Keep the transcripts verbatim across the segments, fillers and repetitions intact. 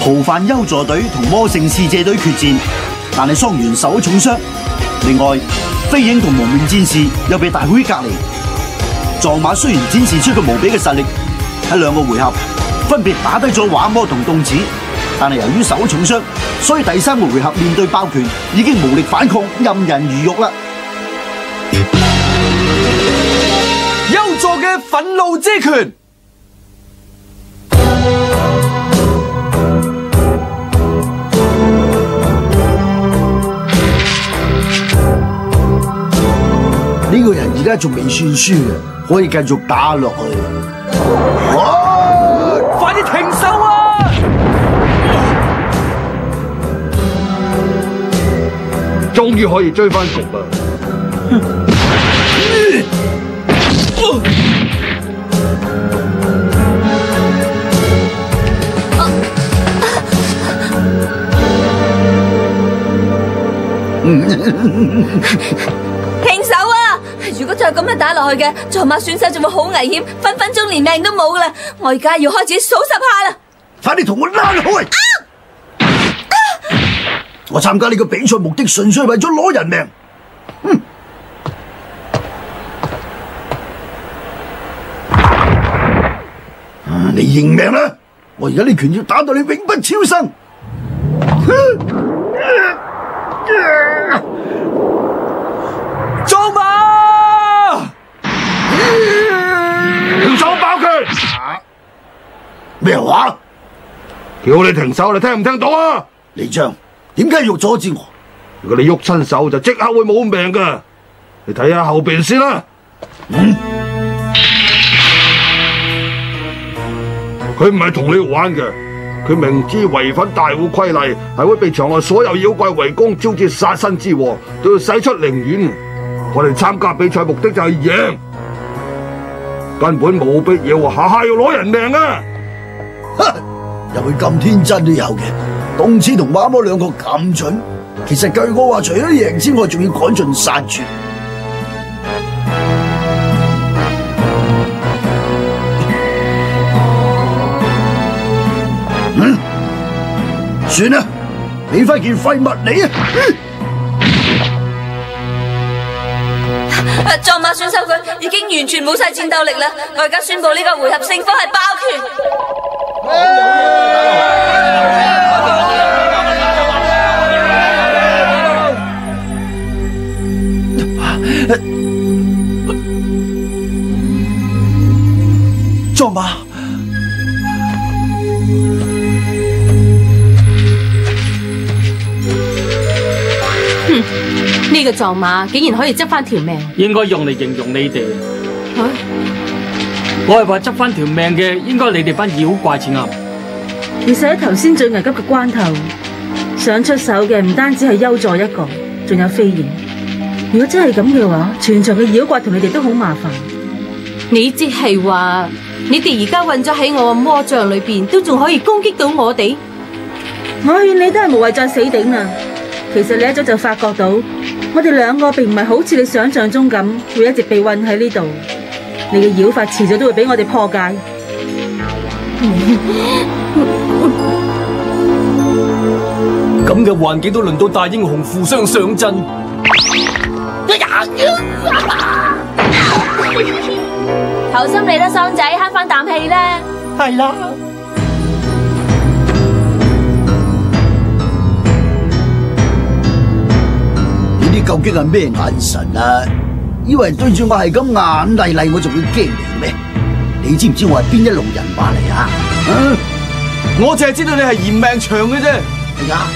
逃犯幽助隊同魔聖使者隊決戰，但係桑原受咗重傷。另外，飛影同無面戰士又被大會隔離。藏馬雖然展示出個無比嘅實力，喺兩個回合分別打低咗畫魔同凍子，但係由於受咗重傷，所以第三個回合面對爆拳已經無力反抗，任人魚肉啦。 幽助嘅憤怒之拳。 呢個人而家仲未算輸嘅，可以繼續打落去。 快啲停手啊！ 終於可以追翻局啦！ 停手啊！如果再咁樣打落去嘅，藏馬選手就會好危險，分分鐘連命都冇噶啦！我而家要開始數十下啦！ 快啲同我拉落去！啊啊、我參加呢個比賽目的純粹係為咗攞人命。嗯，啊、你認命啦！我而家呢拳要打到你永不超生。 藏馬， 停手爆拳！ 咩話？ 叫你停手，你聽唔聽到啊？ 李章，點解要阻止我？ 如果你喐親手，就即刻會冇命噶。你睇下後邊先啦。 嗯， 佢唔係同你玩嘅，佢明知違反大會規例，係會被場外所有妖怪圍攻，招致殺身之禍，都要使出寧願。我哋參加比賽目的就係贏，根本冇必要下下要攞人命啊！ 有佢咁天真都有嘅，凍子同畫魔兩個咁蠢，其實據我話，除咗贏之外，仲要趕盡殺絕。嗯，算啦，俾翻件廢物你啊！ 藏馬選手佢已經完全冇晒戰鬥力啦！我而家宣布呢個回合勝方係爆拳。 藏馬， 哼！呢個藏馬竟然可以執翻條命， 應該用嚟形容你哋。 啊、 我係話執翻條命嘅，應該你哋班妖怪先啱。 其實喺頭先最危急嘅關頭，想出手嘅唔單止係幽助一個，仲有飛影。如果真係咁嘅話，全場嘅妖怪同你哋都好麻煩。 你即係話，你哋而家混咗喺我嘅魔像裏邊，都仲可以攻擊到我哋？ 我勸你都係無謂再死頂啦。其實你一早就發覺到，我哋兩個並唔係好似你想象中咁，會一直被困喺呢度。你嘅妖法遲早都會俾我哋破解。 咁嘅環境都輪到大英雄互相上陣。 好心你啦，桑仔，慳翻啖氣啦。 係啦。呢啲究竟係咩眼神啊？以為對住我係咁眼厲厲，我仲會驚你咩？你知唔知我係邊一路人馬嚟啊？啊， 我淨係知道你係嫌命長嘅啫。 係啊。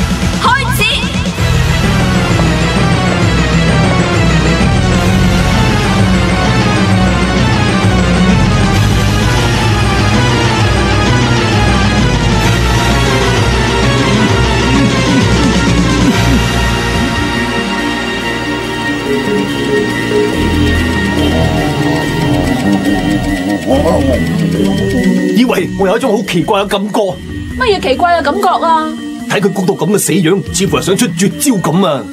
開始。 以為我有一種好奇怪嘅感覺， 乜嘢奇怪嘅感覺啊？ 睇佢谷到咁嘅死樣，似乎係想出絕招咁啊！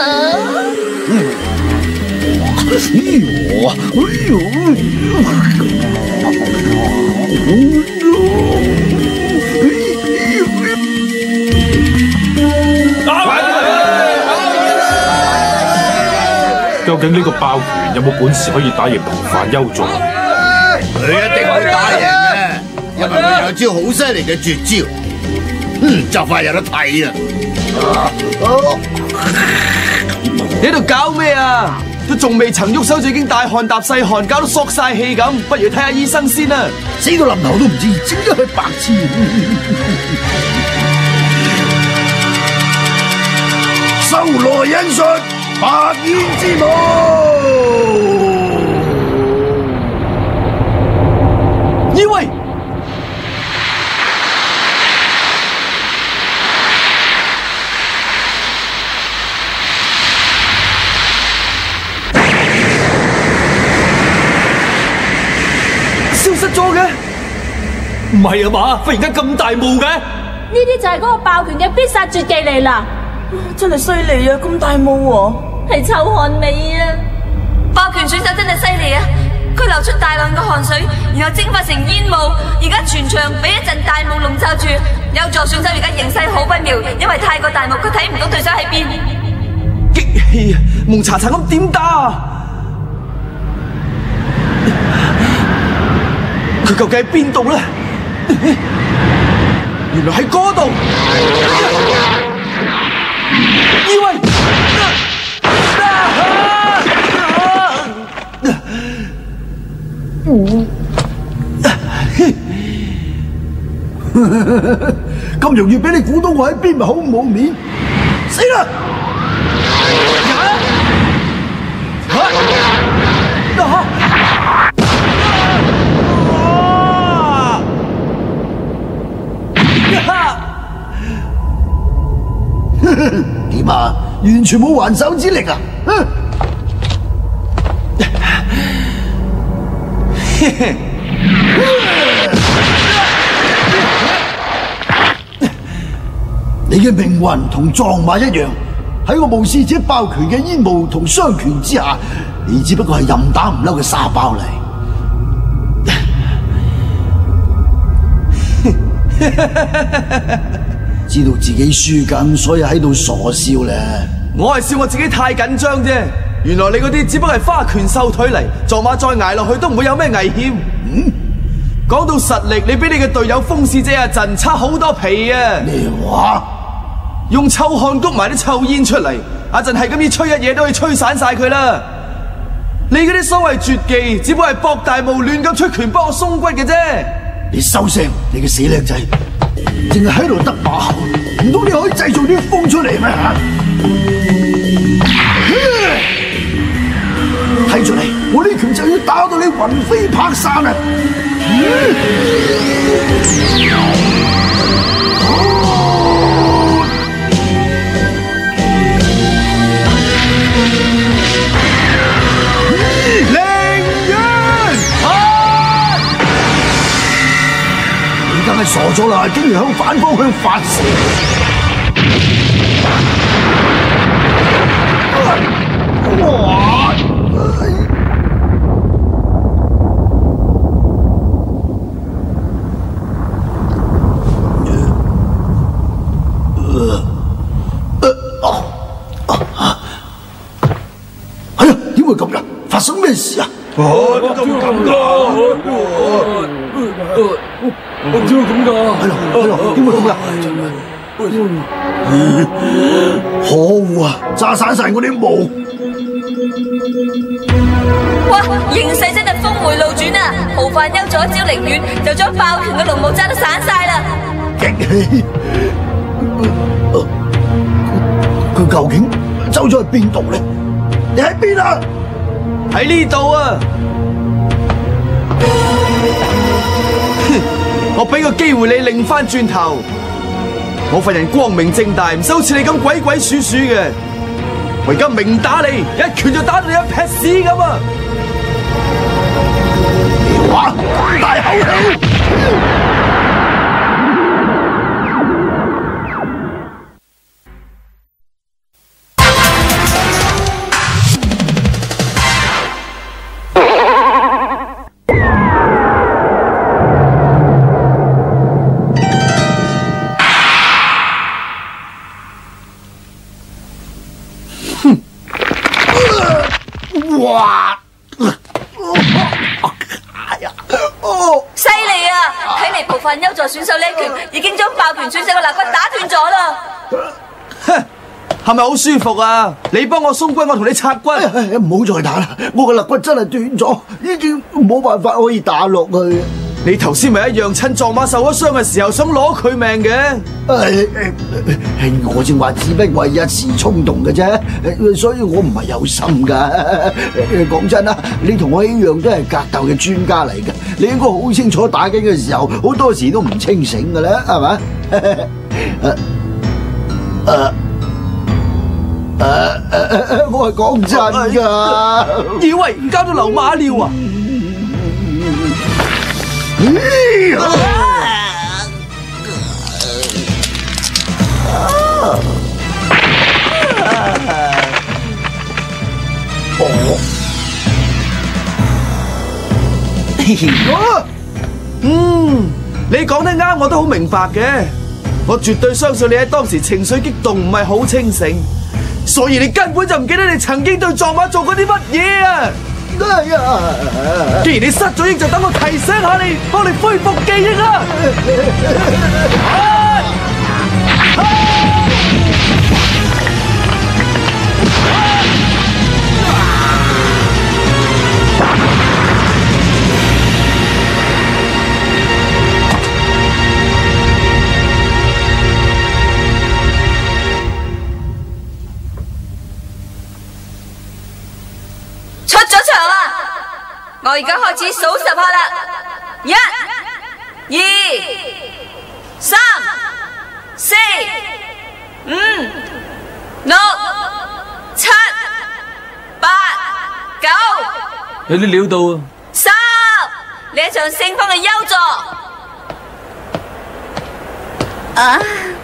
究竟呢個爆拳有冇本事可以打贏逃犯幽助？ 佢一定會打贏嘅，因為佢有招好犀利嘅絕招。嗯，就快有得睇啦！ 你喺度搞咩啊？都仲未曾喐手就已經大汗搭細汗，搞到索晒氣咁，不如睇下醫生先啦！ 死到臨頭都唔知，整咗佢白痴！收來引術，白煙之舞。 以為消失咗嘅， 唔係啊嘛？忽然間咁大霧嘅， 呢啲就係嗰個爆拳嘅必殺絕技嚟啦！ 真係犀利啊！咁大霧喎， 係臭汗味啊！爆拳選手真係犀利啊！佢流出大量嘅汗水，然後蒸發成煙霧，而家全場俾一陣大霧籠罩住。有助選手而家形勢好不妙，因為太過大霧，佢睇唔到對手喺邊。 激氣啊！蒙查查咁點打啊？佢究竟喺邊度咧？原來喺嗰度。以為咁容易俾你估到我喺邊，咪好冇面？死啦！點啊？完全冇還手之力啊！你嘅命運同撞馬一樣，喺我無視者爆拳嘅煙霧同雙拳之下，你只不過係任打唔嬲嘅沙包嚟。知道自己輸緊，所以喺度傻笑咧。 我係笑我自己太緊張啫。原來你嗰啲只不過係花拳繡腿嚟，撞馬再捱落去都唔會有咩危險。嗯，講到實力，你比你嘅隊友風使者阿陣差好多皮啊！ 咩話？ 用臭汗谷埋啲臭煙出嚟，阿陣係咁意吹一嘢都可以吹散晒佢啦。你嗰啲所謂絕技，只不過係博大霧亂咁出拳幫我鬆骨嘅啫。 你收聲！你個死靚仔，淨係喺度得把口，唔通你可以製造啲風出嚟咩？睇出嚟，我呢拳就要打到你魂飛魄散啊！ 凌淵啊！ 你梗係傻咗啦，竟然向反方向發射！哇！哎呀，點會咁噶？發生咩事啊？ 哦，點解會咁噶？ 點解會咁噶？ 係咯，係咯，點會咁噶？可惡啊！炸散晒我啲霧！ 哇，形勢真係峰回路轉啊！豪範休咗一招凌遠，就將爆拳嘅龍霧炸得散晒啦！ 激氣！佢究竟走咗去邊度咧？你喺邊啊？ 喺呢度啊！哼，我俾個機會你擰翻轉頭。我份人光明正大，唔收似你咁鬼鬼祟祟嘅。 我而家明打你，一拳就打到你一劈屎咁啊！ 哇！咁大口氣！ 哇！犀利啊！睇嚟部分優助選手呢一拳已經將爆拳選手嘅肋骨打斷咗啦。 哼，係咪好舒服啊？你幫我鬆骨，我同你拆骨。 唔好再打啦，我個肋骨真係斷咗，已經冇辦法可以打落去。 你頭先咪一樣趁壯馬受咗傷嘅時候想攞佢命嘅？ 誒誒，我正話只不過係一時衝動嘅啫，所以我唔係有心噶。講真啦，你同我一樣都係格鬥嘅專家嚟嘅，你應該好清楚打緊嘅時候，好多時都唔清醒噶啦，係嘛？誒誒誒誒，我係講真噶， 以為交到流馬尿啊！嗯，你講得啱，我都好明白嘅。我絕對相信你喺當時情緒激動，唔係好清醒，所以你根本就唔記得你曾經對壯馬做過啲乜嘢啊！ 係啊！ 既然你失咗憶，就等我提醒下你，幫你恢復記憶啦！ 出咗場啦！我而家開始數十下啦，一、二、三、四、五、六、七、八、九。 有啲料到啊！ 十，呢一場勝方嘅優助。啊！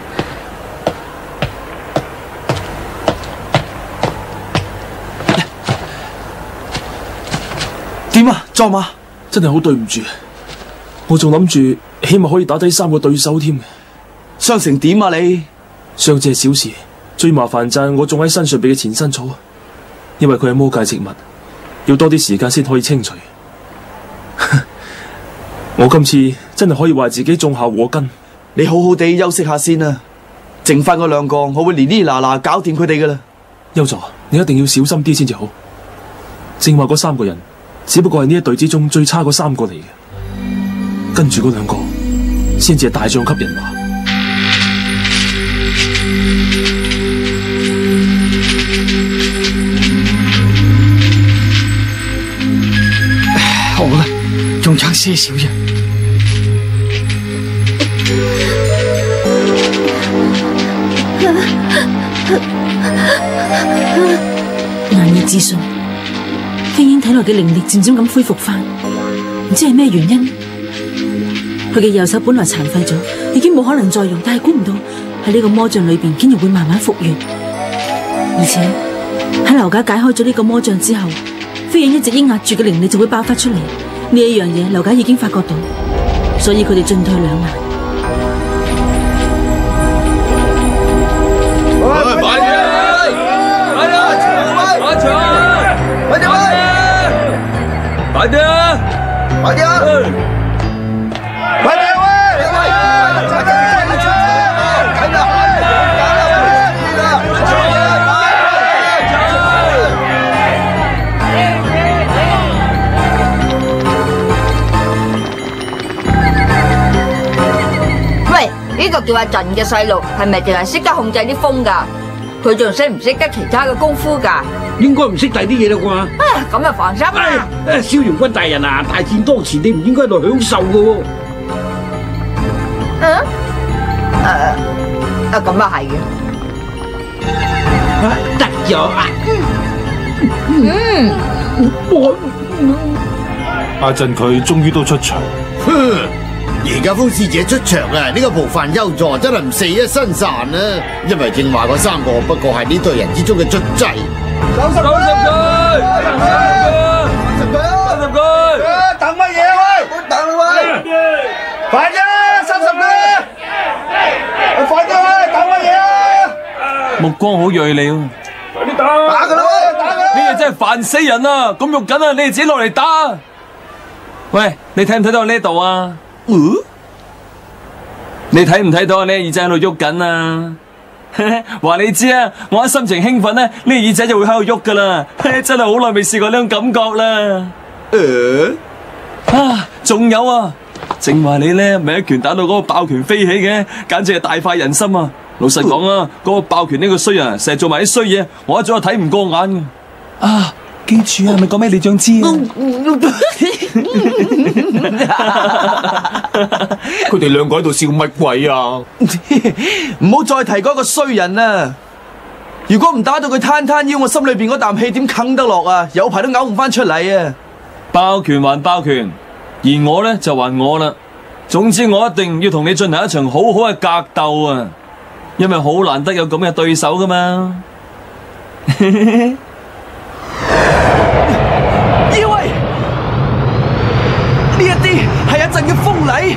點啊，壯馬？ 真係好對唔住，我仲諗住起碼可以打低三個對手添。 傷成點啊你？ 傷者係小事，最麻煩就係我仲喺身上邊嘅前身草，因為佢係魔界植物，要多啲時間先可以清除。我今次真係可以話自己種下禍根。 你好好地休息下先啊，剩翻嗰兩個我會連呢嗱嗱搞掂佢哋噶啦。 優助，你一定要小心啲先至好。正話嗰三個人只不過係呢一隊之中最差嗰三個嚟嘅，跟住嗰兩個先至係大將級人馬。 好啦，仲差些少啫。 難以置信，飛鷹體內嘅靈力漸漸咁恢復翻，唔知係咩原因。佢嘅右手本來殘廢咗，已經冇可能再用，但係估唔到喺呢個魔杖裏邊竟然會慢慢復原。而且喺劉家解開咗呢個魔杖之後，飛鷹一直抑壓住嘅靈力就會爆發出嚟。呢一樣嘢劉家已經發覺到，所以佢哋進退兩難。 快啲啊！ 快啲啊！快啲喂！ 喂，呢個叫阿陣嘅細路係咪淨係識得控制啲風㗎？佢仲識唔識得其他嘅功夫㗎？ 應該唔識第啲嘢啦啩？ 啊，咁就放心啦。 誒，蕭元君大人啊，大戰當前你唔應該喺度享受嘅喎。 嗯？誒啊，咁啊係嘅。 得。 咗啊！ 嗯， 阿陣佢終於都出場。 哼，而家風使者出場啊！呢個模範優助真係唔死一身散啊！因為正話嗰三個不過係呢隊人之中嘅卒祭。 九十句，九十句，九十句，等乜嘢喂？唔好等啦喂！快啲，三十句，快啲喂！等乜嘢啊？ 目光好銳利喎！ 快啲打！ 打佢啦！打佢啦！ 呢個真係煩死人啊！咁肉緊啊！你哋自己落嚟打。喂，你睇唔睇到呢度啊？嗯？你睇唔睇到啊？呢耳仔喺度喐緊啊！話你知啊，我一心情興奮咧，呢耳仔就會喺度喐噶啦。真係好耐未試過呢種感覺啦。誒、呃？啊，仲有啊！正話你咧，咪一拳打到嗰個爆拳飛起嘅，簡直係大快人心啊！老實講啊，嗰、呃、個爆拳呢個衰人，成日做埋啲衰嘢，我一早就睇唔過眼嘅。啊！記住啊，咪講俾你長知啊！ 佢哋兩個喺度笑乜鬼啊？ 唔好再提嗰個衰人啦！如果唔打到佢攤攤腰，我心裏邊嗰啖氣點啃得落啊？有排都嘔唔翻出嚟啊！ 爆拳還爆拳，而我呢就還我啦。總之我一定要同你進行一場好好嘅格鬥啊！因為好難得有咁嘅對手噶嘛。 以為呢一啲係一陣嘅風禮。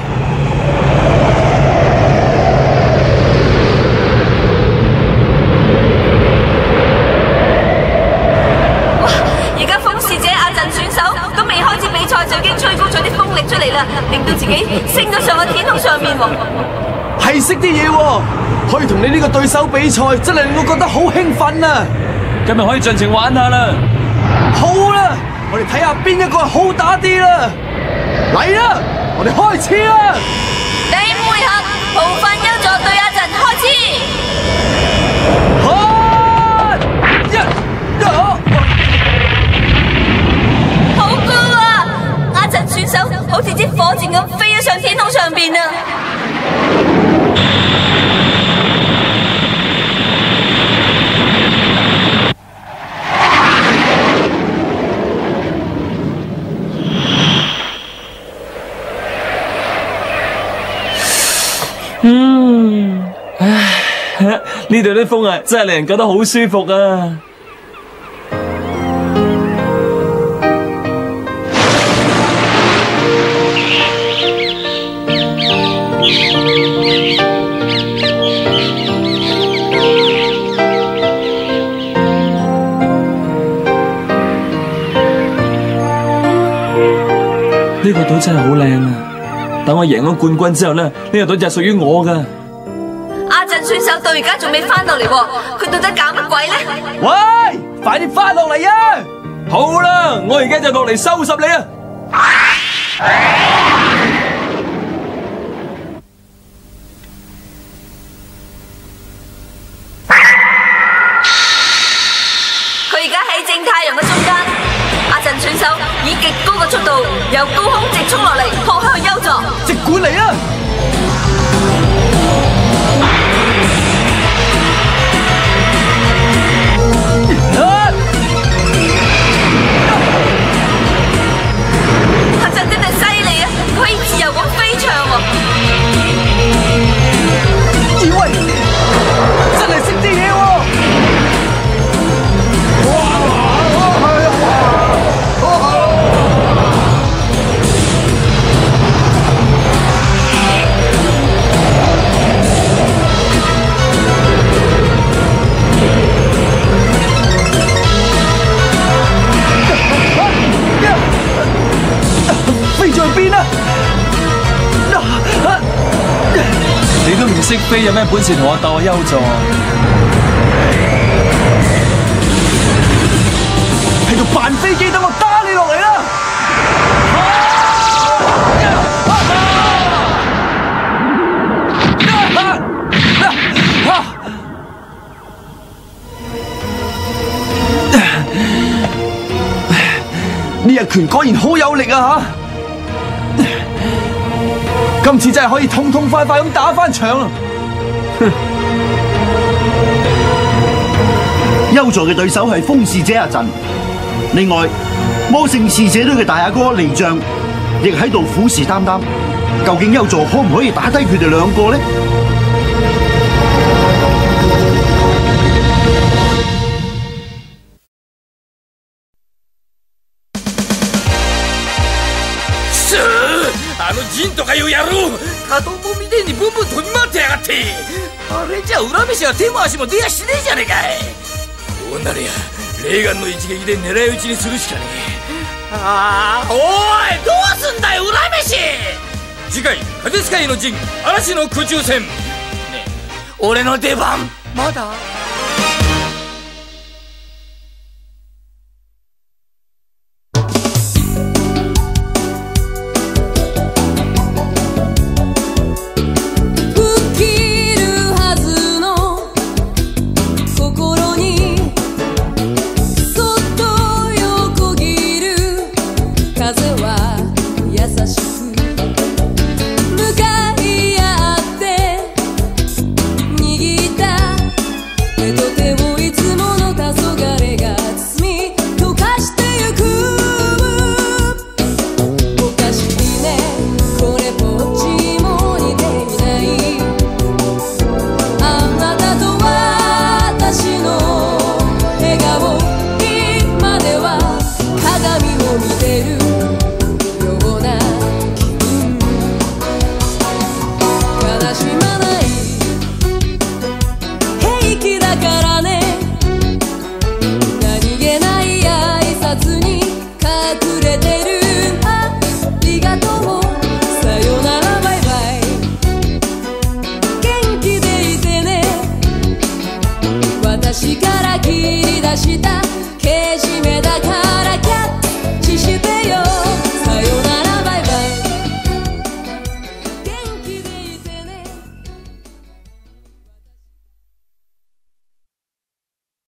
哇！而家風使者阿陣選手都未開始比賽就已經吹高咗啲風力出嚟啦，令到自己升咗上個天空上面喎。 係識啲嘢喎，可以同你呢個對手比賽，真係令我覺得好興奮啊！ 今日可以盡情玩下啦。 好啦，我哋睇下邊一個係好打啲啦！嚟啦，我哋開始啦！ 第一回合，模範優助對阿陣開始。 開一一， 好高啊！阿陣選手好似支火箭咁飛咗上天空上邊啊！ 嗯，唉，呢度啲風啊，真係令人覺得好舒服啊！呢個島真係好靚啊！等我贏咗冠軍之後咧，呢個島就係屬於我噶。 阿陣選手到而家仲未翻到嚟，佢到底搞乜鬼咧？ 喂，快啲翻落嚟啊！ 好啦，我而家就落嚟收拾你啊！ 佢而家喺正太陽嘅中間，阿陣選手以極高嘅速度由高空直衝落嚟，撲向優助。 即管嚟啊！ 阿陣真係犀利啊！可以自由咁飛翔喎。 以為真係識啲嘢喎！飛在邊啊？ 你都唔識飛，有咩本事同我鬥啊？優助喺度扮飛機，等我打你落嚟啦！呢一拳果然好有力啊！吓，今次真係可以痛痛快快咁打翻場啊！ 優助嘅對手係風使者阿陣。另外，魔聖使者隊嘅大阿哥利將亦喺度虎視眈眈，究竟優助可唔可以打低佢哋兩個呢？ あのジンとかいう野郎、加藤もみてえにブンブン飛び回ってやがって。あれじゃ恨めしは手も足も出やしねえじゃねえかい。こうなりゃレーガンの一撃で狙い撃ちにするしかねえ。ああ、おいどうすんだよ恨めし。次回風使いの陣嵐の空中戦、ね、俺の出番まだ